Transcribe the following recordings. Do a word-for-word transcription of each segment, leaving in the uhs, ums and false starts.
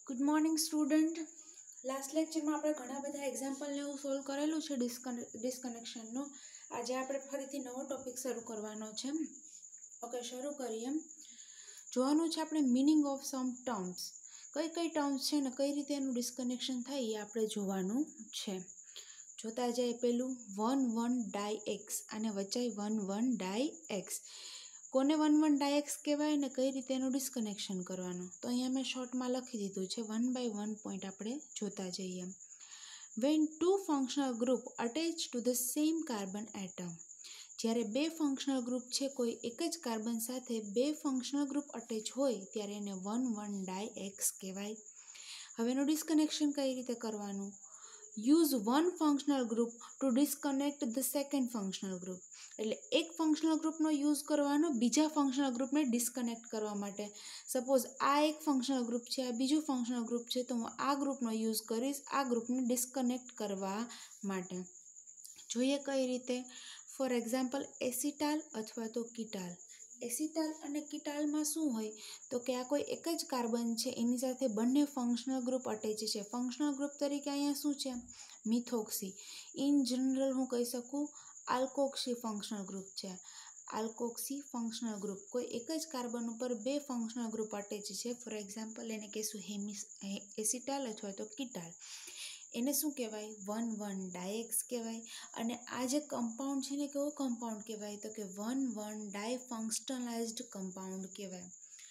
Good morning student. Last લેક્ચરમાં આપણે ઘણા બધા એક્ઝામ્પલને એવું સોલ્વ કરેલું છે ડિસ્કને ડિસ્કનેક્શનનું. આજે આપણે ફરીથી નવો ટોપિક શરૂ કરવાનો છે. ઓકે, શરૂ કરીએ. જોવાનું છે આપણે મિનિંગ ઓફ સમ ટર્મ્સ. કઈ કઈ ટર્મ્સ છે ને કઈ રીતે એનું ડિસ્કનેક્શન થાય એ આપણે જોવાનું છે. જોતા જાય પેલું વન વન ડાય એક્સ, અને વચાય વન વન ડાય એક્સ. કોને વન વન ડાય એક્સ કહેવાય ને કઈ રીતે એનું ડિસ્કનેક્શન કરવાનું, તો અહીંયા મેં શોર્ટમાં લખી દીધું છે. વન બાય વન પોઈન્ટ આપણે જોતા જઈએ. When two functional group attach to the same carbon atom. જ્યારે બે ફંક્શનલ ગ્રુપ છે, કોઈ એક જ કાર્બન સાથે બે ફંક્શનલ ગ્રુપ અટેચ હોય ત્યારે એને વન વન ડાય એક્સ કહેવાય. હવે એનું ડિસ્કનેક્શન કઈ રીતે કરવાનું? Use one functional group to disconnect the second functional group. એટલે એક ફંક્શનલ ગ્રુપનો યુઝ કરવાનો બીજા ફંક્શનલ ગ્રુપને ડિસ્કનેક્ટ કરવા માટે. સપોઝ આ એક ફંક્શનલ ગ્રુપ છે, આ બીજું ફંક્શનલ ગ્રુપ છે, તો હું આ ગ્રુપનો યુઝ કરીશ આ ગ્રુપને ડિસ્કનેક્ટ કરવા માટે. જોઈએ કઈ રીતે. ફોર એક્ઝામ્પલ એસિટાલ અથવા તો કીટાલ. એસિટાલ અને કીટાલમાં શું હોય તો કે આ કોઈ એક જ કાર્બન છે, એની સાથે બંને ફંક્શનલ ગ્રુપ અટેચ છે. ફંક્શનલ ગ્રુપ તરીકે અહીંયા શું છે? મિથોક્સી. ઇન જનરલ હું કહી શકું આલ્કોક્સી ફંક્શનલ ગ્રુપ છે. આલ્કોક્સી ફંક્શનલ ગ્રુપ કોઈ એક જ કાર્બન ઉપર બે ફંક્શનલ ગ્રુપ અટેચ છે. ફોર એક્ઝામ્પલ એને કહીશું હેમિસ એસિટાલ અથવા તો કીટાલ. એને શું કહેવાય? વન વન ડાયએક્સ કહેવાય. અને આ જે કમ્પાઉન્ડ છે ને કેવો કમ્પાઉન્ડ કહેવાય તો કે one one di functionalized compound કહેવાય.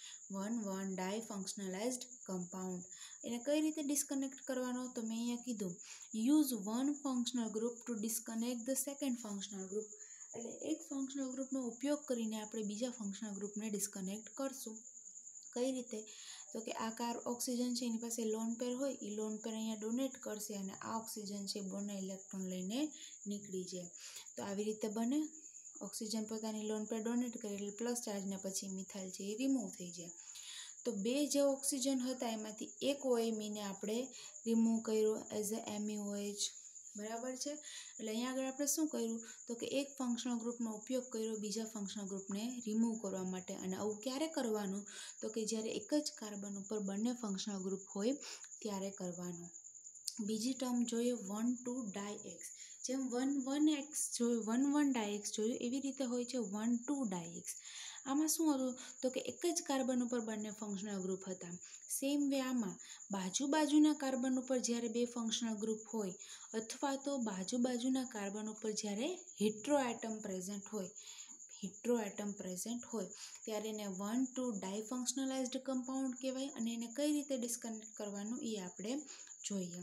One one di functionalized compound. એને કઈ રીતે ડિસ્કનેક્ટ કરવાનો તો મેં અહીંયા કીધું use one functional group to disconnect the second functional group. એટલે એક ફંક્શનલ ગ્રુપનો ઉપયોગ કરીને આપણે બીજા ફંક્શનલ ગ્રુપને ડિસ્કનેક્ટ કરશું. કઈ રીતે તો કે આ કાર ઓક્સિજન છે એની પાસે લોન પેર હોય, એ લોન પેર અહીંયા ડોનેટ કરશે અને આ ઓક્સિજન છે બંને ઇલેક્ટ્રોન લઈને નીકળી જાય. તો આવી રીતે બને. ઓક્સિજન પોતાની લોન પેર ડોનેટ કરે એટલે પ્લસ ચાર્જ ને પછી મિથાઇલ છે એ રિમૂવ થઈ જાય. તો બે જે ઓક્સિજન હતા એમાંથી એક ઓએમીને આપણે રિમૂવ કર્યો એઝ અ એમઈઓએચ. બરાબર છે. એટલે અહીંયા આગળ આપણે શું કર્યું તો કે એક ફંક્શનલ ગ્રુપનો ઉપયોગ કર્યો બીજા ફંક્શનલ ગ્રુપને રિમૂવ કરવા માટે. અને આવું ક્યારે કરવાનું તો કે જ્યારે એક જ કાર્બન ઉપર બંને ફંક્શનલ ગ્રુપ હોય ત્યારે કરવાનું. બીજી ટર્મ જોઈએ વન ટુ ડાય એક્સ. જેમ વન વન એક્સ જોયું વન વન ડાય એક્સ જોયું એવી રીતે હોય છે વન ટુ ડાય એક્સ. આમાં શું હતું તો કે એક જ કાર્બન ઉપર બંને ફંક્શનલ ગ્રુપ હતા. સેમ વે આમાં બાજુ બાજુના કાર્બન ઉપર જ્યારે બે ફંક્શનલ ગ્રુપ હોય અથવા તો બાજુ બાજુના કાર્બન ઉપર જ્યારે હિટ્રો એટમ પ્રેઝન્ટ હોય હિટ્રો એટમ પ્રેઝન્ટ હોય ત્યારે એને one two di functionalized compound કહેવાય. અને એને કઈ રીતે ડિસ્કનેક્ટ કરવાનું એ આપણે જોઈએ.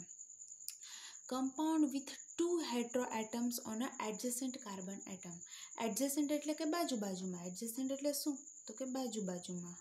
Compound with two hetero atoms on a adjacent carbon atom. Adjacent એટલે કે બાજુ બાજુમાં. એડજસન્ટ એટલે શું તો કે બાજુ બાજુમાં.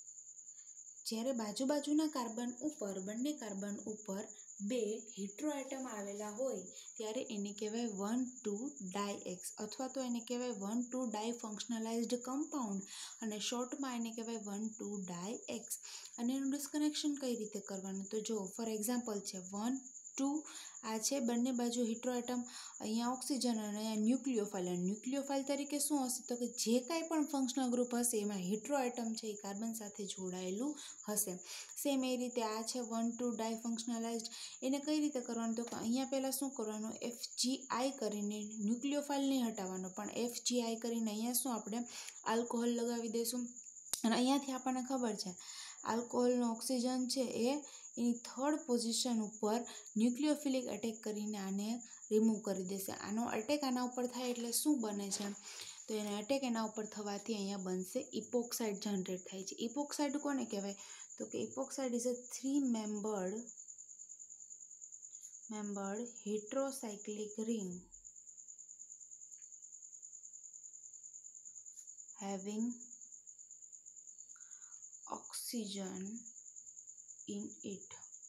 જ્યારે બાજુ બાજુના કાર્બન ઉપર બંને કાર્બન ઉપર બે હિટ્રો એટમ આવેલા હોય ત્યારે એને કહેવાય વન ટુ ડાય એક્સ અથવા તો એને કહેવાય one two di functionalized compound. અને શોર્ટમાં એને કહેવાય વન ટુ ડાય એક્સ. અને એનું ડિસ્કનેક્શન કઈ રીતે કરવાનું તો જો ફોર એક્ઝામ્પલ છે વન ટુ આ છે બંને બાજુ હિટ્રો એટમ, અહીંયા ઓક્સિજન અને અહીંયા ન્યુક્લિયોફાઇલ. અને ન્યુક્લિયોફાઇલ તરીકે શું હશે તો કે જે કાંઈ પણ ફંક્શનલ ગ્રુપ હશે એમાં હિટ્રો એટમ છે એ કાર્બન સાથે જોડાયેલું હશે. સેમ એ રીતે આ છે વન ટુ ડાય ફંક્શનલાઇઝ્ડ. એને કઈ રીતે કરવાનું તો કે અહીંયા પહેલાં શું કરવાનું એફ જી આઈ કરીને ન્યુક્લિયોફાઇલ નહીં હટાવવાનો પણ એફ જી આઈ કરીને અહીંયા શું આપણે આલ્કોહોલ લગાવી દઈશું. અને અહીંયાથી આપણને ખબર છે આલ્કોહોલનો ઓક્સિજન છે એ એની થર્ડ પોઝિશન ઉપર ન્યુક્લિયોફિલિક અટેક કરીને આને રિમૂવ કરી દેશે. આનો અટેક આના ઉપર થાય એટલે શું બને છે તો એને અટેક એના ઉપર થવાથી અહીંયા બનશે ઇપોક્સાઇડ જનરેટ થાય છે. ઇપોક્સાઇડ કોને કહેવાય તો કે epoxide is a three membered membered heterocyclic ring having oxygen in it.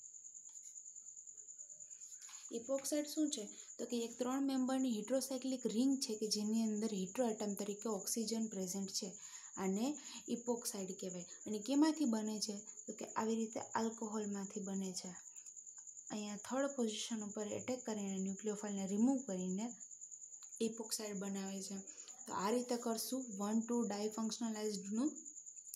Epoxide શું છે તો કે એક ત્રણ મેમ્બરની હિટ્રોસાયક્લિક રિંગ છે કે જેની અંદર હિટ્રો એટમ તરીકે ઓક્સિજન પ્રેઝન્ટ છે. આને ઇપોક્સાઇડ કહેવાય. અને કેમાંથી બને છે તો કે આવી રીતે આલ્કોહોલમાંથી બને છે. અહીંયા થર્ડ પોઝિશન ઉપર એટેક કરીને ન્યુક્લિયોફાઇલને રિમૂવ કરીને ઇપોક્સાઇડ બનાવે છે. તો આ રીતે કરશું વન ટુ ડાય ફંક્શનલાઇઝ્ડનું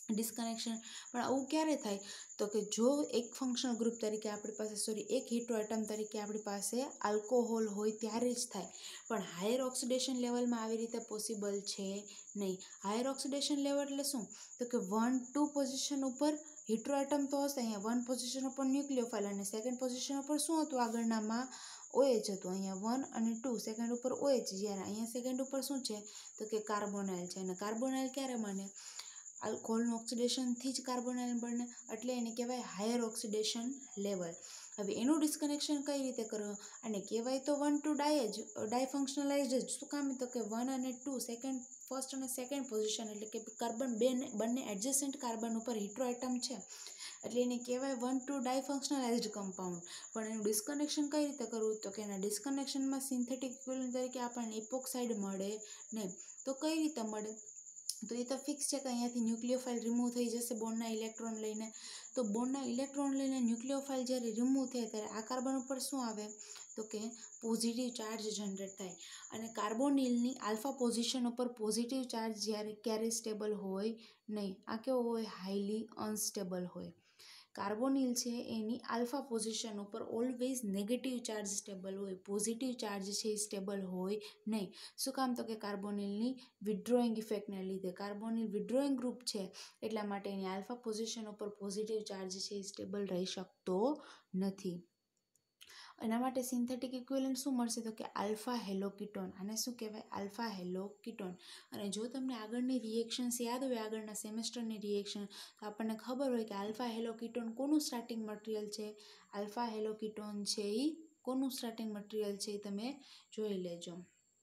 ડિસ્કનેક્શન પણ આવું ક્યારે થાય તો કે જો એક ફંક્શનલ ગ્રુપ તરીકે આપણી પાસે સોરી એક હિટ્રોએટમ તરીકે આપણી પાસે આલ્કોહોલ હોય ત્યારે જ થાય, પણ હાયર ઓક્સિડેશન લેવલમાં આવી રીતે પોસિબલ છે નહીં. હાયર ઓક્સિડેશન લેવલ એટલે શું તો કે વન ટુ પોઝિશન ઉપર હિટ્રોએટમ તો હશે, અહીંયા વન પોઝિશન ઉપર ન્યુક્લિયોફાઇલ અને સેકન્ડ પોઝિશન ઉપર શું હતું આગળનામાં ઓએચ હતું, અહીંયા વન અને ટુ સેકન્ડ ઉપર ઓએચ, જ્યારે અહીંયા સેકન્ડ ઉપર શું છે તો કે કાર્બોનાઇલ છે. અને કાર્બોનાઇલ ક્યારે બને આલ્કોહોલનું ઓક્સિડેશનથી જ કાર્બોનાઇલ બને એટલે એને કહેવાય હાયર ઓક્સિડેશન લેવલ. હવે એનું ડિસ્કનેક્શન કઈ રીતે કરવું અને કહેવાય તો વન ટુ ડાય જ ડાયફંક્શનલાઇઝ જ. શું કામ તો કે વન અને ટુ સેકન્ડ ફર્સ્ટ અને સેકન્ડ પોઝિશન એટલે કે કાર્બન બે બંને એડજસન્ટ કાર્બન ઉપર હિટ્રોએટમ છે એટલે એને કહેવાય વન ટુ ડાયફંક્શનલાઇઝ્ડ કમ્પાઉન્ડ. પણ એનું ડિસ્કનેક્શન કઈ રીતે કરવું તો કે એના ડિસ્કનેક્શનમાં સિન્થેટિક ઇક્વિવેલન્ટ તરીકે આપણને ઇપોક્સાઇડ મળે નહીં. તો કઈ રીતે મળે તો એ તો ફિક્સ છે કે અહીંયાથી ન્યુક્લિયોફાઇલ રિમૂવ થઈ જશે બોન્ડના ઇલેક્ટ્રોન લઈને. તો બોન્ડના ઇલેક્ટ્રોન લઈને ન્યુક્લિયોફાઇલ જ્યારે રિમૂવ થાય ત્યારે આ કાર્બન ઉપર શું આવે તો કે પોઝિટિવ ચાર્જ જનરેટ થાય. અને કાર્બોનિલની આલ્ફા પોઝિશન ઉપર પોઝિટિવ ચાર્જ જ્યારે ક્યારે સ્ટેબલ હોય નહીં, આ કેવો હોય હાઈલી અનસ્ટેબલ હોય. કાર્બોનિલ છે એની આલ્ફા પોઝિશન ઉપર ઓલવેઝ નેગેટિવ ચાર્જ સ્ટેબલ હોય, પોઝિટિવ ચાર્જ છે એ સ્ટેબલ હોય નહીં. શું કામ તો કે કાર્બોનિલની વિડ્રોઈંગ ઇફેક્ટને લીધે. કાર્બોનિલ વિડ્રોઈંગ ગ્રુપ છે એટલા માટે એની આલ્ફા પોઝિશન ઉપર પોઝિટિવ ચાર્જ છે એ સ્ટેબલ રહી શકતો નથી. એના માટે સિન્થેટિક ઇક્વિવેલન્ટ શું મળશે તો કે આલ્ફા હેલોકીટોન. આને શું કહેવાય આલ્ફા હેલોકીટોન. અને જો તમને આગળની રિએક્શન્સ યાદ હોય આગળના સેમેસ્ટરની રિએક્શન તો આપણને ખબર હોય કે આલ્ફા હેલોકીટોન કોનું સ્ટાર્ટિંગ મટીરિયલ છે. આલ્ફા હેલોકીટોન છે એ કોનું સ્ટાર્ટિંગ મટીરિયલ છે એ તમે જોઈ લેજો.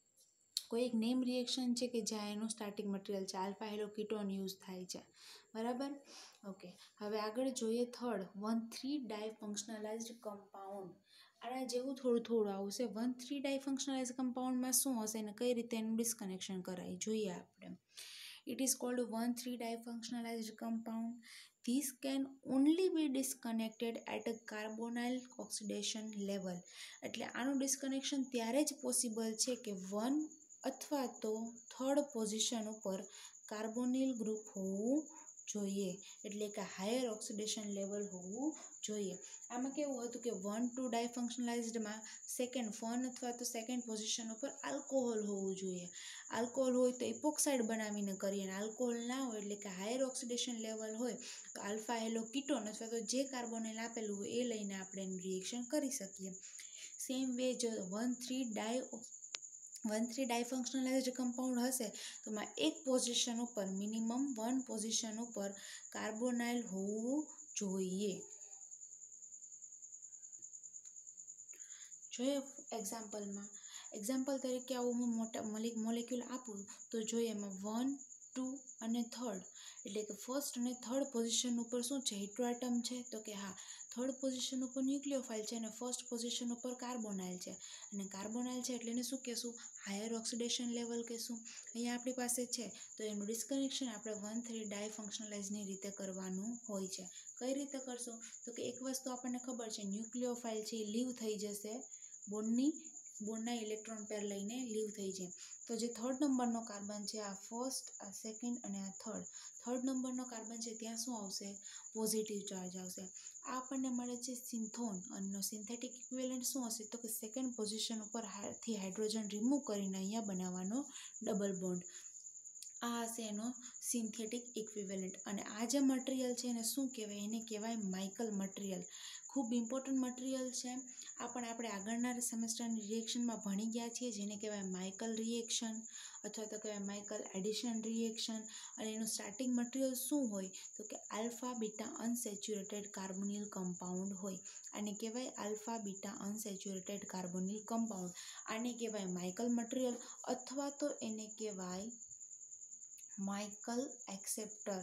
કોઈ એક નેમ રિએક્શન છે કે જ્યાં એનું સ્ટાર્ટિંગ મટીરિયલ છે આલ્ફા હેલોકીટોન યુઝ થાય છે, બરાબર. ઓકે, હવે આગળ જોઈએ third one three difunctionalized compound. આના જેવું થોડું થોડું આવશે. વન થ્રી ડાયફંક્શનલાઇઝ્ડ કમ્પાઉન્ડમાં શું હશે અને કઈ રીતે એનું ડિસ્કનેક્શન કરાય જોઈએ આપણે. It is called one three difunctionalized compound. This can only be disconnected at a carbonyl oxidation level. એટલે આનું ડિસ્કનેક્શન ત્યારે જ પોસિબલ છે કે વન અથવા તો થર્ડ પોઝિશન ઉપર કાર્બોનિલ ગ્રુપ હોવું જોઈએ, એટલે કે હાયર ઓક્સિડેશન લેવલ હોવું જોઈએ. આમાં કેવું હતું કે વન ટુ ડાયફંક્શનલાઇઝ્ડમાં સેકન્ડ વન અથવા તો સેકન્ડ પોઝિશન ઉપર આલ્કોહોલ હોવું જોઈએ. આલ્કોહોલ હોય તો ઇપોક્સાઇડ બનાવીને કરીએ અને આલ્કોહોલ ના હોય એટલે કે હાયર ઓક્સિડેશન લેવલ હોય તો આલ્ફા હેલોકીટોન અથવા તો જે કાર્બોનિલ આપેલું હોય એ લઈને આપણે એનું રિએક્શન કરી શકીએ. સેમ વે જો one three di one three difunctionalized compound હશે તો એમાં એક પોઝિશન ઉપર મિનિમમ વન પોઝિશન ઉપર કાર્બોનાઇલ હોવું જોઈએ. જોઈએ એક્ઝામ્પલમાં એક્ઝામ્પલ તરીકે આવું હું મોટા મોલેક્યુલ આપું તો જોઈએ એમાં વન ટુ અને થર્ડ એટલે કે ફર્સ્ટ અને થર્ડ પોઝિશન ઉપર શું છે હિટ્રોએટમ છે તો કે હા થર્ડ પોઝિશન ઉપર ન્યુક્લિયોફાઇલ છે અને ફર્સ્ટ પોઝિશન ઉપર કાર્બોનાઇલ છે. અને કાર્બોનાઇલ છે એટલે એને શું કહેશું હાયર ઓક્સિડેશન લેવલ કહેશું. અહીંયા આપણી પાસે છે તો એનું ડિસ્કનેક્શન આપણે વન થ્રી ડાયફંક્શનલાઇઝની રીતે કરવાનું હોય છે. કઈ રીતે કરશું તો કે એક વસ્તુ આપણને ખબર છે ન્યુક્લિયોફાઇલ છે એ લીવ થઈ જશે બોન્ડની બોન્ડના ઇલેક્ટ્રોન પેર લઈને લીવ થઈ જાય. તો જે થર્ડ નંબરનો કાર્બન છે આ ફર્સ્ટ આ સેકન્ડ અને આ થર્ડ થર્ડ નંબરનો કાર્બન છે ત્યાં શું આવશે પોઝિટિવ ચાર્જ આવશે. આ આપણને મળે છે સિન્થોન અને સિન્થેટિક ઇક્વિવેલન્ટ શું હશે તો કે સેકન્ડ પોઝિશન ઉપર થી હાઇડ્રોજન રિમૂવ કરીને અહીંયા બનાવવાનો ડબલ બોન્ડ. આ હશે એનો સિન્થેટિક ઇક્વિવેલન્ટ. અને આ જે મટીરિયલ છે એને શું કહેવાય એને કહેવાય માઇકલ મટીરિયલ. ખૂબ ઇમ્પોર્ટન્ટ મટીરિયલ છે. આ પણ આપણે આગળના સેમેસ્ટરની રિએક્શનમાં ભણી ગયા છીએ જેને કહેવાય માઇકલ રિએક્શન અથવા તો કહેવાય માઇકલ એડિશન રિએક્શન. અને એનું સ્ટાર્ટિંગ મટીરિયલ શું હોય તો કે alpha beta unsaturated carbonyl compound હોય. આને કહેવાય alpha beta unsaturated carbonyl compound. આને કહેવાય માઇકલ મટીરિયલ અથવા તો એને કહેવાય માઇકલ એક્સેપ્ટર.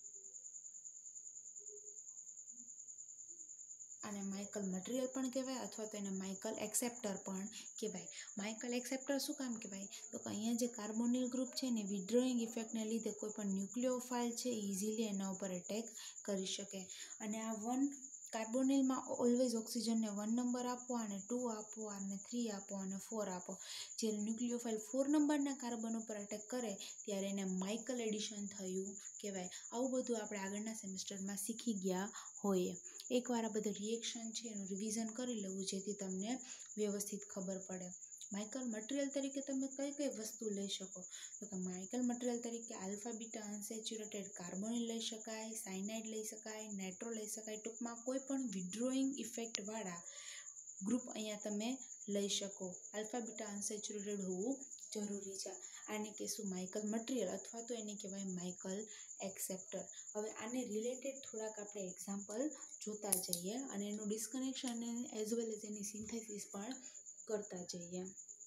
અને માઇકલ મટીરિયલ પણ કહેવાય અથવા તો એને માઇકલ એક્સેપ્ટર પણ કહેવાય. માઇકલ એક્સેપ્ટર શું કામ કહેવાય તો કે અહીંયા જે કાર્બોનિલ ગ્રુપ છે ને વિડ્રોઈંગ ઇફેક્ટને લીધે કોઈ પણ ન્યુક્લિયોફાઇલ છે ઇઝીલી એના ઉપર એટેક કરી શકે. અને આ વન કાર્બોનિલમાં ઓલવેઝ ઓક્સિજનને વન નંબર આપો અને ટુ આપો અને થ્રી આપો અને ફોર આપો. જ્યારે ન્યુક્લિયોફાઇલ ફોર નંબરના કાર્બન ઉપર અટેક કરે ત્યારે એને માઇકલ એડિશન થયું કહેવાય. આવું બધું આપણે આગળના સેમેસ્ટરમાં શીખી ગયા હોઈએ. એકવાર આ બધું રિએક્શન છે એનું રિવિઝન કરી લેવું જેથી તમને વ્યવસ્થિત ખબર પડે. માઇકલ મટીરિયલ તરીકે તમે કઈ કઈ વસ્તુ લઈ શકો? તો કે માઇકલ મટીરિયલ તરીકે આલ્ફા બીટા અનસેચ્યુરેટેડ કાર્બોનિલ લઈ શકાય, સાયનાઇડ લઈ શકાય, નાઇટ્રો લઈ શકાય. ટૂંકમાં કોઈ પણ વિડ્રોઈંગ ઇફેક્ટવાળા ગ્રુપ અહીંયા તમે લઈ શકો. આલ્ફા બીટા અનસેચ્યુરેટેડ હોવું જરૂરી છે. આને કહેશું માઇકલ મટીરિયલ અથવા તો એને કહેવાય માઇકલ એક્સેપ્ટર. હવે આને રિલેટેડ થોડાક આપણે એક્ઝામ્પલ જોતા જઈએ અને એનું ડિસ્કનેક્શન એઝ વેલ એઝ એની સિન્થેસિસ પણ કરતા જઈએ.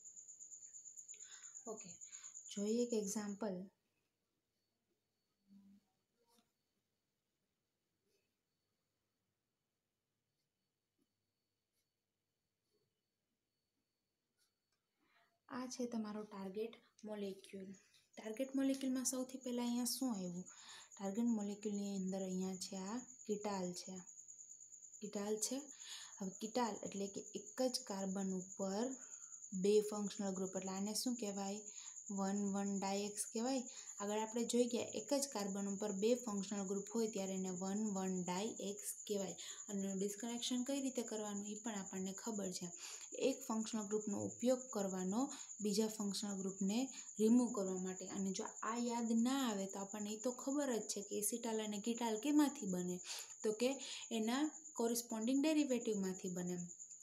ઓકે, જોઈએ એક એક્ઝામ્પલ. આ છે તમારો ટાર્ગેટ મોલેક્યુલ. ટાર્ગેટ મોલેક્યુલમાં સૌથી પહેલાં અહીંયા શું આવ્યું? ટાર્ગેટ મોલેક્યુલની અંદર અહીંયા છે આ કીટાલ છે. કીટાલ છે. હવે કીટાલ એટલે કે એક જ કાર્બન ઉપર બે ફંક્શનલ ગ્રુપ, એટલે આને શું કહેવાય? વન વન ડાયએક્સ કહેવાય. આગળ આપણે જોઈ ગયા એક જ કાર્બન ઉપર બે ફંક્શનલ ગ્રુપ હોય ત્યારે એને વન વન ડાયએક્સ કહેવાય. અને ડિસ્કનેક્શન કઈ રીતે કરવાનું એ પણ આપણને ખબર છે. એક ફંક્શનલ ગ્રુપનો ઉપયોગ કરવાનો બીજા ફંક્શનલ ગ્રુપને રિમૂવ કરવા માટે. અને જો આ યાદ ના આવે તો આપણને એ તો ખબર જ છે કે એસિટાલ અને કીટાલ કેમાંથી બને? તો કે એના કોરિસ્પોન્ડિંગ ડેરિવેટિવમાંથી બને.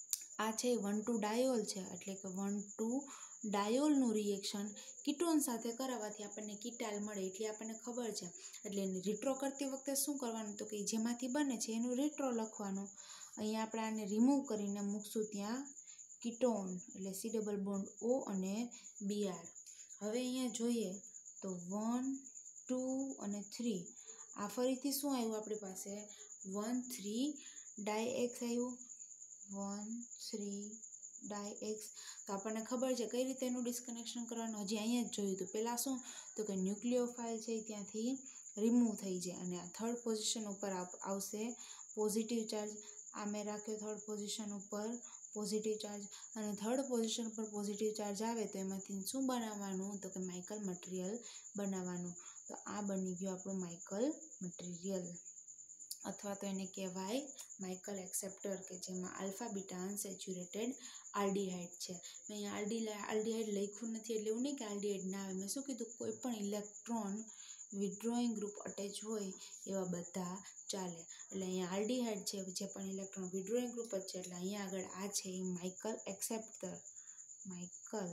આ છે વન ટુ ડાયોલ છે એટલે કે વન ટુ ડાયોલનું રિએક્શન કીટોન સાથે કરાવવાથી આપણને કીટાલ મળે એટલી આપણને ખબર છે. એટલે એને રિટ્રો કરતી વખતે શું કરવાનું? તો કે જેમાંથી બને છે એનું રિટ્રો લખવાનું. અહીંયા આપણે આને રિમૂવ કરીને મૂકશું ત્યાં કીટોન એટલે સી ડબલ બોન્ડ ઓ અને બી આર. હવે અહીંયા જોઈએ તો વન ટુ અને થ્રી. આ ફરીથી શું આવ્યું આપણી પાસે? વન થ્રી ડાયએક્સ આવ્યું. One three di X. તો આપણને ખબર છે કઈ રીતે એનું ડિસ્કનેક્શન કરવાનું. હજી અહીંયા જ જોયું હતું. પહેલાં શું? તો કે ન્યુક્લિયોફાઇલ છે ત્યાંથી રિમૂવ થઈ જાય અને આ થર્ડ પોઝિશન ઉપર આવશે પોઝિટિવ ચાર્જ. આ મેં રાખ્યો થર્ડ પોઝિશન ઉપર પોઝિટિવ ચાર્જ. અને થર્ડ પોઝિશન પર પોઝિટિવ ચાર્જ આવે તો એમાંથી શું બનાવવાનું? તો કે માઇકલ મટીરિયલ બનાવવાનું. તો આ બની ગયું આપણું માઇકલ મટીરિયલ અથવા તો એને કહેવાય માઇકલ એક્સેપ્ટર, કે જેમાં આલ્ફા બીટા અનસેચ્યુરેટેડ આલ્ડીહાઇડ છે. મેં અહીંયા આલ્ડી આલ્ડીહાઇડ લખ્યું નથી એટલે એવું નહીં કે આલ્ડીહાઇડ ના આવે. મેં શું કીધું? કોઈ પણ ઇલેક્ટ્રોન વિડ્રોઈંગ ગ્રુપ અટેચ હોય એવા બધા ચાલે. એટલે અહીંયા આલ્ડીહાઇડ છે જે પણ ઇલેક્ટ્રોન વિડ્રોઈંગ ગ્રુપ જ છે. એટલે અહીંયા આગળ આ છે એ માઇકલ એક્સેપ્ટર માઇકલ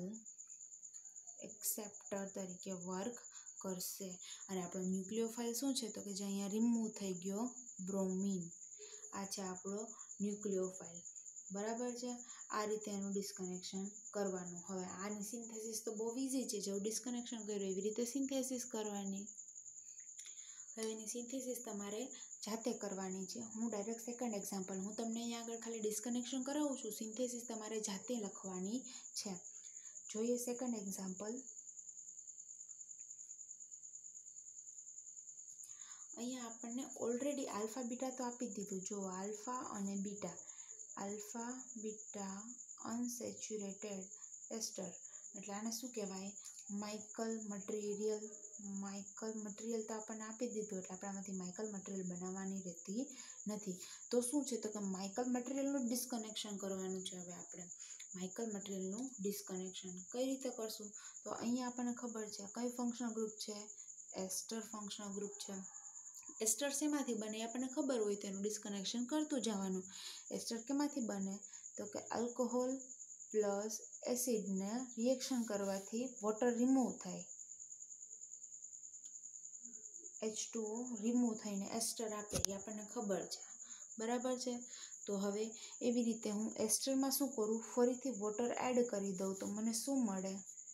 એક્સેપ્ટર તરીકે વર્ક કરશે. અને આપણો ન્યુક્લિયોફાઇલ શું છે? તો કે જે અહીંયા રિમૂવ થઈ ગયો બ્રોમિન. આ છે આપણો ન્યુક્લિયોફાઇલ. બરાબર છે. આ રીતે એનું ડિસ્કનેક્શન કરવાનું. હવે આની સિન્થેસિસ તો બહુ ઇઝી છે. જેવું ડિસ્કનેક્શન કર્યું એવી રીતે સિન્થેસિસ કરવાની. હવે એની સિન્થેસિસ તમારે જાતે કરવાની છે. હું ડાયરેક્ટ સેકન્ડ એક્ઝામ્પલ હું તમને અહીંયા આગળ ખાલી ડિસ્કનેક્શન કરાવું છું. સિન્થેસિસ તમારે જાતે લખવાની છે. જોઈએ સેકન્ડ એક્ઝામ્પલ. અહીંયા આપણને ઓલરેડી આલ્ફા બીટા તો આપી દીધું. જો આલ્ફા અને beta alpha beta unsaturated ester એટલે આને શું કહેવાય? Michael material. માઇકલ મટીરિયલ તો આપણને આપી દીધું એટલે આપણે આમાંથી માઇકલ મટીરિયલ બનાવવાની રહેતી નથી. તો શું છે? તો કે માઇકલ મટીરિયલનું ડિસ્કનેક્શન કરવાનું છે. હવે આપણે માઇકલ મટીરિયલનું ડિસ્કનેક્શન કઈ રીતે કરશું? તો અહીંયા આપણને ખબર છે કઈ ફંક્શનલ ગ્રુપ છે? એસ્ટર ફંક્શનલ ગ્રુપ છે. એસ્ટર શેમાંથી બને આપણને ખબર હોય તો એનું ડિસ્કનેક્શન કરતું જવાનું. એસ્ટર કેમાંથી બને? તો કે આલ્કોહોલ પ્લસ એસિડને રિએક્શન કરવાથી વોટર રિમૂવ થાય. એચ ટુ ઓ રિમૂવ થઈને એસ્ટર આપે એ આપણને ખબર છે. બરાબર છે. તો હવે એવી રીતે હું એસ્ટરમાં શું કરું? ફરીથી વોટર એડ કરી દઉં તો મને શું મળે?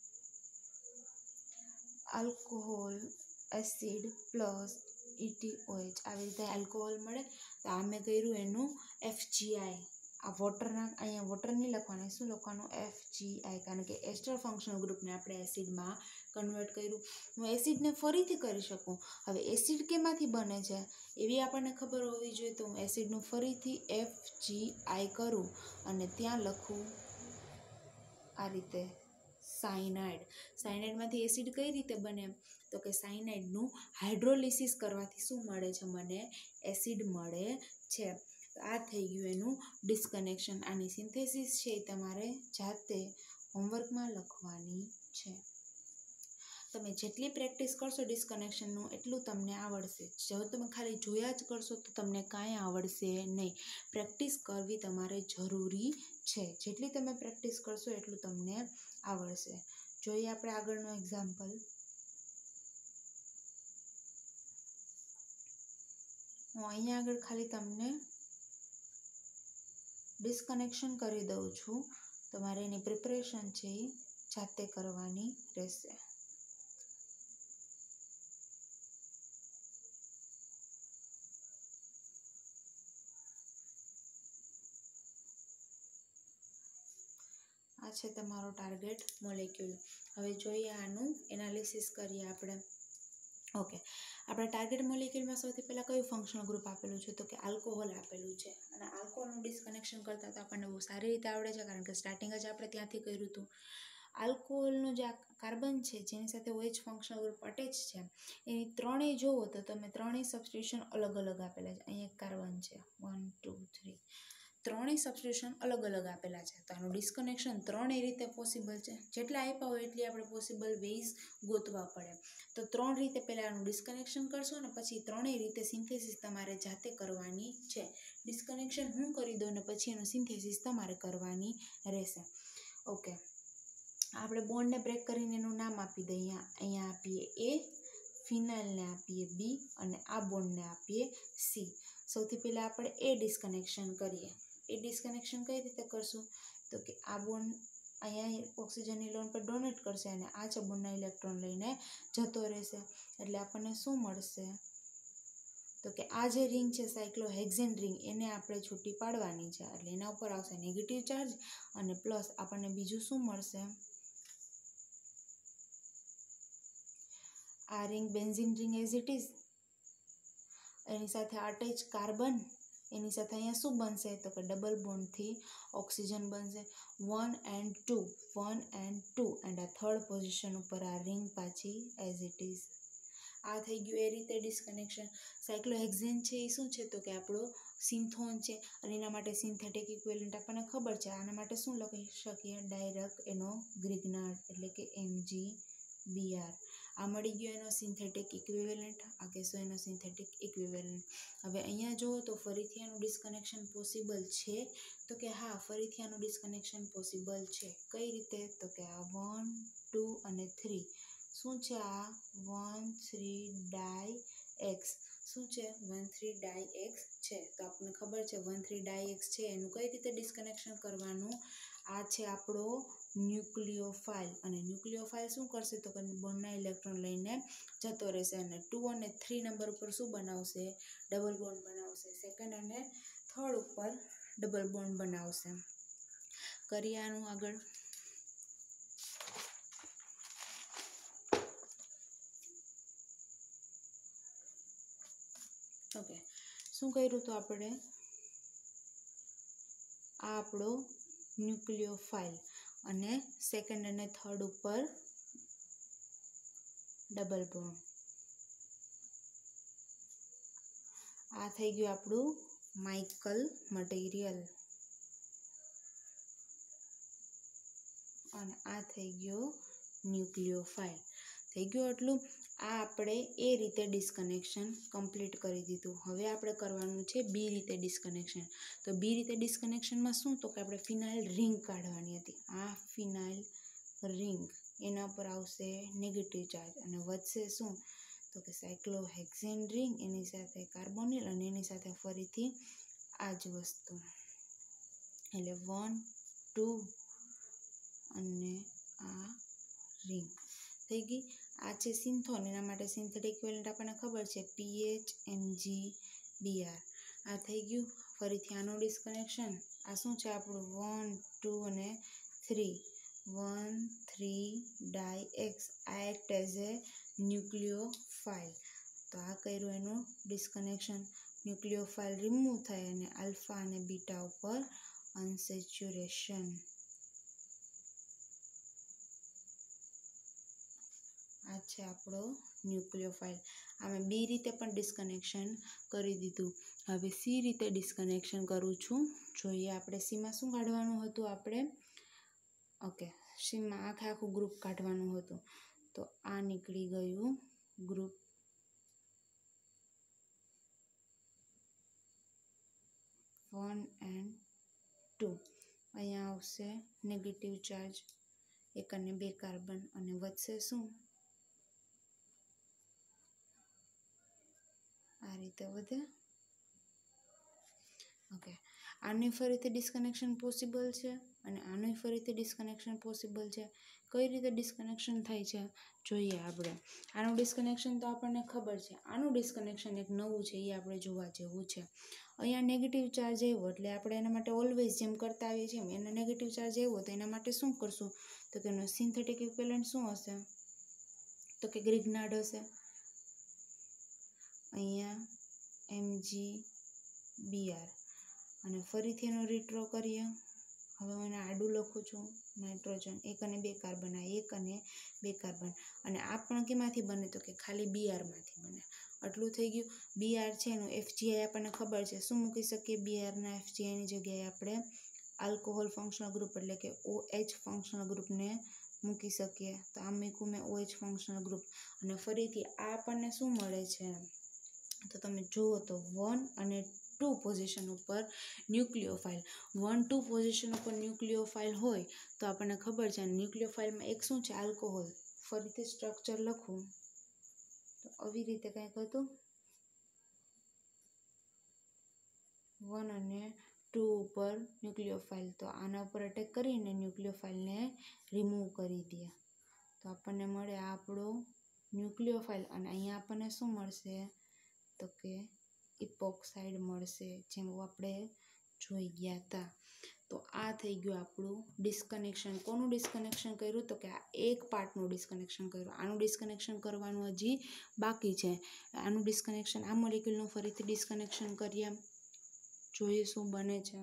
આલ્કોહોલ એસિડ પ્લસ ઇટીઓએચ આવી રીતે આલ્કોહોલ મળે. તો આ મેં કર્યું એનું એફજીઆઈ. આ વોટરના અહીંયા વોટર નહીં લખવાનું, શું લખવાનું? એફજીઆઈ. કારણ કે એસ્ટર ફંક્શનલ ગ્રુપને આપણે એસિડમાં કન્વર્ટ કર્યું. હું એસિડને ફરીથી કરી શકું. હવે એસિડ કેમાંથી બને છે? એવી આપણને ખબર હોવી જોઈએ. તો હું એસિડનું ફરીથી એફ જી આઈ કરું અને ત્યાં લખું આ રીતે સાયનાઇડ. સાયનાઇડમાંથી એસિડ કઈ રીતે બને? તો કે સાયનાઇડનું હાઇડ્રોલિસિસ કરવાથી શું મળે છે? મને એસિડ મળે છે. આ થઈ ગયું એનું ડિસ્કનેક્શન. આની સિન્થેસિસ છે એ તમારે જાતે હોમવર્કમાં લખવાની છે. તમે જેટલી પ્રેક્ટિસ કરશો ડિસ્કનેક્શનનું એટલું તમને આવડશે. જો તમે ખાલી જોયા જ કરશો તો તમને કાંઈ આવડશે નહીં. પ્રેક્ટિસ કરવી તમારે જરૂરી છે. જેટલી તમે પ્રેક્ટિસ કરશો એટલું તમને આવડશે. જોઈએ આપણે આગળનો એક્ઝામ્પલ. હું અહીંયા આગળ ખાલી તમને ડિસ્કનેક્શન કરી દઉં છું. તમારે એની પ્રિપરેશન છે એ જાતે કરવાની રહેશે. આ છે તમારો ટાર્ગેટ મોલેક્યુલ. હવે જોઈએ આનું એનાલિસિસ કરીએ આપણે. ઓકે, આપણા ટાર્ગેટ મોલેક્યુલમાં સૌથી પહેલાં કયું ફંક્શનલ ગ્રુપ આપેલું છે? તો કે આલ્કોહોલ આપેલું છે. અને આલ્કોહોલનું ડિસ્કનેક્શન કરતાં તો આપણને બહુ સારી રીતે આવડે છે, કારણ કે સ્ટાર્ટિંગ જ આપણે ત્યાંથી કર્યું હતું. આલ્કોહોલનું જે આ કાર્બન છે જેની સાથે OH ફંક્શનલ ગ્રુપ અટેચ છે, એની ત્રણેય જુઓ તો તમે ત્રણેય સબસ્ટિટ્યુશન અલગ અલગ આપેલા છે. અહીંયા એક કાર્બન છે, વન ટુ થ્રી, ત્રણેય સબસ્ટિટ્યુશન અલગ અલગ આપેલા છે. તો આનું ડિસ્કનેક્શન ત્રણેય રીતે પોસિબલ છે. જેટલા આપ્યા હોય એટલી આપણે પોસિબલ વેઝ ગોતવા પડે. તો ત્રણ રીતે પહેલાં આનું ડિસ્કનેક્શન કરશો ને પછી ત્રણેય રીતે સિન્થેસિસ તમારે જાતે કરવાની છે. ડિસ્કનેક્શન હું કરી દઉં ને પછી એનું સિન્થેસિસ તમારે કરવાની રહેશે. ઓકે, આપણે બોન્ડને બ્રેક કરીને એનું નામ આપી દઈએ. અહીંયા આપીએ એ, ફિનાઇલને આપીએ બી અને આ બોન્ડને આપીએ સી. સૌથી પહેલાં આપણે એ ડિસ્કનેક્શન કરીએ. એ ડિસ્કનેક્શન કઈ રીતે કરશું? તો કે આ બોન્ડ અહીંયા ઓક્સિજનની લોન પર ડોનેટ કરશે અને આ છે બોન્ડના ઇલેક્ટ્રોન લઈને જતો રહેશે. એટલે આપણને શું મળશે? તો કે આ જે રિંગ છે સાયક્લોહેક્ઝેન રિંગ, એને આપણે છૂટી પાડવાની છે. એટલે એના ઉપર આવશે નેગેટિવ ચાર્જ અને પ્લસ આપણને બીજું શું મળશે? આ ring benzene ring as it is, એની સાથે અટેચ કાર્બન, એની સાથે અહીંયા શું બનશે? તો કે ડબલ બોન્ડથી ઓક્સિજન બનશે. One and two, one and two and આ થર્ડ પોઝિશન ઉપર આ રિંગ પાછી એઝ ઇટ ઇઝ. આ થઈ ગયું એ રીતે ડિસ્કનેક્શન. સાયક્લોહેક્ઝેન છે એ શું છે? તો કે આપણો સિન્થોન છે અને એના માટે સિન્થેટિક ઇક્વિવેલન્ટ આપણને ખબર છે. આના માટે શું લખી શકીએ? ડાયરેક્ટ એનો ગ્રિગ્નાર્ડ એટલે કે એમ જી બી આર. આ મળી ગયો એનો સિન્થેટિક ઇક્વિવેલન્ટ. આ કહેશો એનો સિન્થેટિક ઇક્વિવેલન્ટ. હવે અહીંયા જુઓ તો ફરીથી આનું ડિસ્કનેક્શન પોસિબલ છે? તો કે હા, ફરીથી આનું ડિસ્કનેક્શન પોસિબલ છે. કઈ રીતે? તો કે આ વન ટુ અને થ્રી શું છે? આ વન થ્રી ડાય એક્સ શું છે? વન થ્રી ડાય એક્સ છે. તો આપણને ખબર છે વન થ્રી ડાય એક્સ છે. એનું કઈ રીતે ડિસ્કનેક્શન કરવાનું? આ છે આપણો ન્યુક્લિયોફાઇલ અને ન્યુક્લિયોફાઇલ શું કરશે? તો કે બોન્ડના ઇલેક્ટ્રોન લઈને જતો રહેશે અને ટુ અને થ્રી નંબર ઉપર શું બનાવશે? ડબલ બોન્ડ બનાવશે. સેકન્ડ અને થર્ડ ઉપર ડબલ બોન્ડ બનાવશે. કરીએ આનું આગળ. ઓકે, શું કર્યું તો આપણે? આ આપણો ન્યુક્લિયોફાઇલ અને સેકન્ડ અને થર્ડ ઉપર ડબલ બોન્ડ. આ થઈ ગયું આપણું માઇકલ મટીરિયલ અને આ થઈ ગયો ન્યુક્લિયોફાઇલ. થઈ ગયું એટલું. આ આપણે એ રીતે ડિસ્કનેક્શન કમ્પ્લીટ કરી દીધું. હવે આપણે કરવાનું છે બી રીતે ડિસ્કનેક્શન. તો બી રીતે ડિસ્કનેક્શનમાં શું? તો કે આપણે ફિનાઇલ રિંગ કાઢવાની હતી. આ ફિનાઇલ રિંગ, એના પર આવશે નેગેટિવ ચાર્જ અને વધશે શું? તો કે સાયક્લોહેક્ઝેન રિંગ, એની સાથે કાર્બોનિલ અને એની સાથે ફરીથી આ જ વસ્તુ. એટલે વન ટુ અને આ રિંગ થઈ ગઈ. આ છે સિન્થોન, એના માટે સિન્થેટિક ઇક્વિવેલન્ટ આપણને ખબર છે પીએચ એમ જી બી આર. આ થઈ ગયું. ફરીથી આનું ડિસ્કનેક્શન. આ શું છે આપણું? વન ટુ અને three, one three di X. આ એક્ટ એઝ એ ન્યુક્લિયોફાઇલ. તો આ કર્યું એનું ડિસ્કનેક્શન. ન્યુક્લિયોફાઇલ રિમૂવ થાય અને આલ્ફા અને બીટા ઉપર અનસેચ્યુરેશન. આ છે આપણો ન્યુક્લિયોફાઇલ. આમે બી રીતે પણ ડિસ્કનેક્શન કરી દીધું. હવે સી રીતે ડિસ્કનેક્શન કરું છું જોઈએ. આપણે સીમાં શું કાઢવાનું હતું? આપણે ઓકે સીમાં આખે આખું ગ્રુપ કાઢવાનું હતું. તો આ નીકળી ગયું ગ્રુપ વન એન્ડ ટુ. અહીંયા આવશે નેગેટિવ ચાર્જ એક અને બે કાર્બન અને વધશે શું? આ રીતે વધે. ઓકે આનું ફરીથી ડિસ્કનેક્શન પોસિબલ છે અને આનું ફરીથી ડિસ્કનેક્શન પોસિબલ છે. કઈ રીતે ડિસ્કનેક્શન થાય છે જોઈએ આપણે. આનું ડિસ્કનેક્શન તો આપણને ખબર છે. આનું ડિસ્કનેક્શન એક નવું છે, એ આપણે જોવા જેવું છે. અહીંયા નેગેટિવ ચાર્જ આવ્યો એટલે આપણે એના માટે ઓલવેઝ જેમ કરતા આવીએ છીએ એમ એના નેગેટિવ ચાર્જ આવ્યો તો એના માટે શું કરશું? તો કે એનો સિન્થેટિક ઇક્વિવેલન્ટ શું હશે? તો કે ગ્રિગ્નાર્ડ હશે. અહીંયા એમજી બીઆર અને ફરીથી એનો રીટ્રો કરીએ. હવે હું એને આડું લખું છું. નાઇટ્રોજન એક અને બે કાર્બન, આ એક અને બે કાર્બન અને આ પણ કેમાંથી બને? તો કે ખાલી બીઆરમાંથી બને. આટલું થઈ ગયું. બીઆર છે એનું એફજીઆઈ આપણને ખબર છે. શું મૂકી શકીએ? બીઆરના એફજીઆઈની જગ્યાએ આપણે આલ્કોહોલ ફંક્શનલ ગ્રુપ એટલે કે ઓએચ ફંક્શનલ ગ્રુપને મૂકી શકીએ. તો આ મૂકું મેં ઓએચ ફંક્શનલ ગ્રુપ અને ફરીથી આ આપણને શું મળે છે? તો તમે જુઓ તો વન અને ટુ પોઝિશન ઉપર ન્યુક્લિયોફાઇલ. વન ટુ પોઝિશન ઉપર ન્યુક્લિયોફાઇલ હોય તો આપણને ખબર છે ન્યુક્લિયોફાઇલમાં એક શું છે? આલ્કોહોલ. ફરીથી સ્ટ્રક્ચર લખું તો આવી રીતે કંઈક હતું. વન અને ટુ ઉપર ન્યુક્લિયોફાઇલ તો આના ઉપર અટેક કરીને ન્યુક્લિયોફાઇલને રિમૂવ કરી દે તો આપણને મળે આ આપણો ન્યુક્લિયોફાઇલ. અને અહીંયા આપણને શું મળશે? તો કે ઇપોક્સાઇડ મળશે, જેમ આપણે જોઈ ગયા હતા. તો આ થઈ ગયું આપણું ડિસ્કનેક્શન. કોનું ડિસ્કનેક્શન કર્યું? તો કે આ એક પાર્ટનું ડિસ્કનેક્શન કર્યું. આનું ડિસ્કનેક્શન કરવાનું હજી બાકી છે. આનું ડિસ્કનેક્શન આ મોલેક્યુલનું ફરીથી ડિસ્કનેક્શન કરીએ, જોઈએ શું બને છે.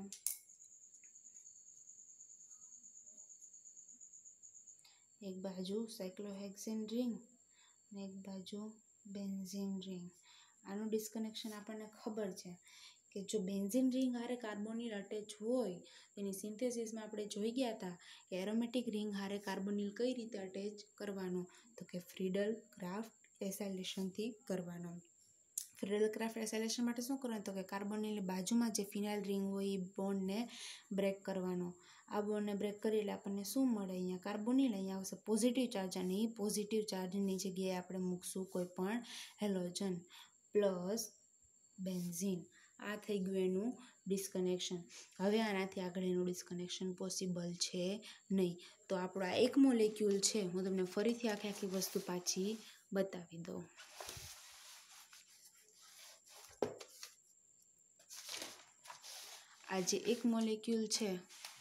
એક બાજુ સાયક્લોહેક્સેન રિંગ અને એક બાજુ બેન્ઝીન રિંગ. આનું ડિસ્કનેક્શન આપણને ખબર છે કે જો બેન્ઝીન રિંગ હારે કાર્બોનિલ અટેચ હોય એની સિન્થેસિસમાં આપણે જોઈ ગયા હતા કે એરોમેટિક રિંગ હારે કાર્બોનિલ કઈ રીતે અટેચ કરવાનો? તો કે ફ્રીડલ ક્રાફ્ટ એસાઇલેશનથી કરવાનો. ફ્રીડલ ક્રાફ્ટ એસાઇલેશન માટે શું કરવાનું? તો કે કાર્બોનિલની બાજુમાં જે ફિનાઇલ રિંગ હોય એ બોન્ડને બ્રેક કરવાનો. આ બોન્ડને બ્રેક કરી એટલે આપણને શું મળે? અહીંયા કાર્બોનિલ, અહીંયા આવશે પોઝિટિવ ચાર્જ અને એ પોઝિટિવ ચાર્જની જગ્યાએ આપણે મૂકશું કોઈ પણ હેલોજન પ્લસ બેન્ઝીન. આ થઈ ગયું એનું ડિસ્કનેક્શન. હવે આનાથી આગળ એનું ડિસ્કનેક્શન પોસિબલ છે નહીં. તો આપણો આ એક મોલેક્યુલ છે. હું તમને ફરીથી આખી આખી વસ્તુ પાછી બતાવી દઉં. આ જે એક મોલેક્યુલ છે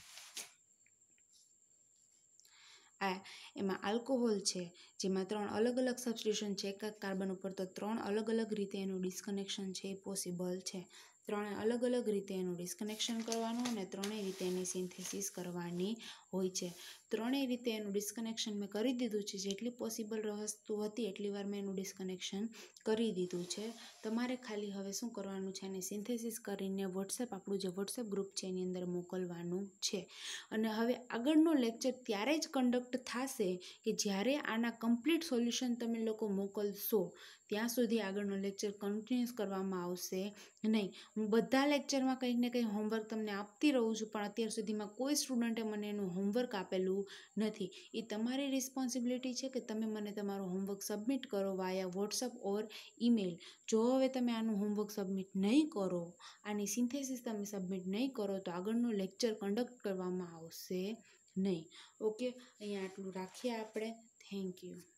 આ એમાં આલ્કોહોલ છે જેમાં ત્રણ અલગ અલગ સબસ્ટિટ્યુશન છે એક એક કાર્બન ઉપર. તો ત્રણ અલગ અલગ રીતે એનું ડિસ્કનેક્શન છે એ પોસિબલ છે. ત્રણે અલગ અલગ રીતે એનું ડિસ્કનેક્શન કરવાનું અને ત્રણેય રીતે એની સિન્થેસિસ કરવાની હોય છે. ત્રણેય રીતે એનું ડિસ્કનેક્શન મેં કરી દીધું છે. જેટલી પોસિબલ વસ્તુ હતી એટલી વાર મેં એનું ડિસ્કનેક્શન કરી દીધું છે. તમારે ખાલી હવે શું કરવાનું છે? એને સિન્થેસિસ કરીને વોટ્સએપ આપણું જે વોટ્સએપ ગ્રુપ છે એની અંદર મોકલવાનું છે. અને હવે આગળનો લેક્ચર ત્યારે જ કન્ડક્ટ થશે કે જ્યારે આના કમ્પ્લીટ સોલ્યુશન તમે લોકો મોકલશો. ત્યાં સુધી આગળનો લેક્ચર કન્ટિન્યુઅસ કરવામાં આવશે નહીં. હું બધા લેક્ચરમાં કંઈક ને કંઈક હોમવર્ક તમને આપતી રહું છું પણ અત્યાર સુધીમાં કોઈ સ્ટુડન્ટે મને એનું હોમવર્ક આપેલું નથી. એ તમારી રિસ્પોન્સિબિલિટી છે કે તમે મને તમારું હોમવર્ક સબમિટ કરો વાયા વોટ્સઅપ ઓર ઈમેલ. જો હવે તમે આનું હોમવર્ક સબમિટ નહીં કરો, આની સિન્થેસિસ તમે સબમિટ નહીં કરો તો આગળનો લેક્ચર કન્ડક્ટ કરવામાં આવશે નહીં. ઓકે, અહીંયા આટલું રાખીએ આપણે. Thank you.